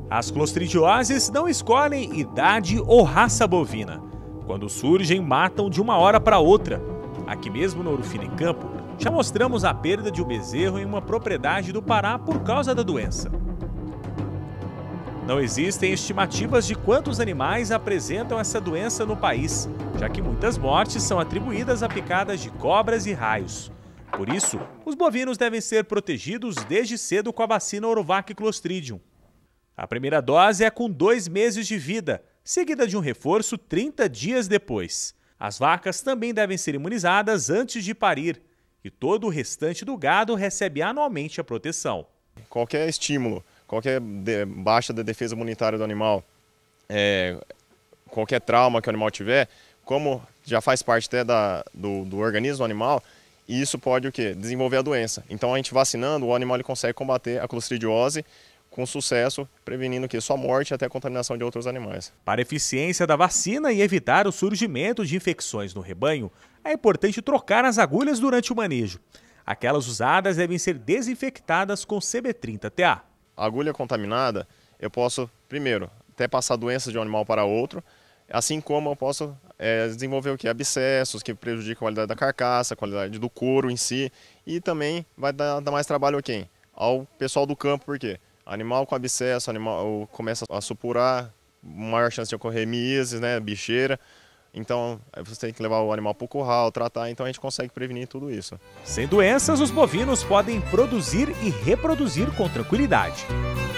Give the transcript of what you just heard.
As clostridioses não escolhem idade ou raça bovina. Quando surgem, matam de uma hora para outra. Aqui mesmo no Ouro Fino em Campo, já mostramos a perda de um bezerro em uma propriedade do Pará por causa da doença. Não existem estimativas de quantos animais apresentam essa doença no país, já que muitas mortes são atribuídas a picadas de cobras e raios. Por isso, os bovinos devem ser protegidos desde cedo com a vacina Orovac Clostridium. A primeira dose é com 2 meses de vida, seguida de um reforço 30 dias depois. As vacas também devem ser imunizadas antes de parir, e todo o restante do gado recebe anualmente a proteção. Qualquer estímulo, qualquer baixa da defesa imunitária do animal, qualquer trauma que o animal tiver, como já faz parte até do organismo animal, isso pode o quê? Desenvolver a doença. Então a gente vacinando, o animal ele consegue combater a clostridiose com sucesso, prevenindo o quê? Sua morte e até a contaminação de outros animais. Para a eficiência da vacina e evitar o surgimento de infecções no rebanho, é importante trocar as agulhas durante o manejo. Aquelas usadas devem ser desinfectadas com CB30TA. A agulha contaminada, eu posso, primeiro, até passar doenças de um animal para outro, assim como eu posso desenvolver o quê? Abscessos que prejudicam a qualidade da carcaça, a qualidade do couro em si, e também vai dar mais trabalho a quem? Ao pessoal do campo, por quê? Animal com abscesso, animal começa a supurar, maior chance de ocorrer miíases, né, bicheira. Então, você tem que levar o animal para o curral, tratar, então a gente consegue prevenir tudo isso. Sem doenças, os bovinos podem produzir e reproduzir com tranquilidade.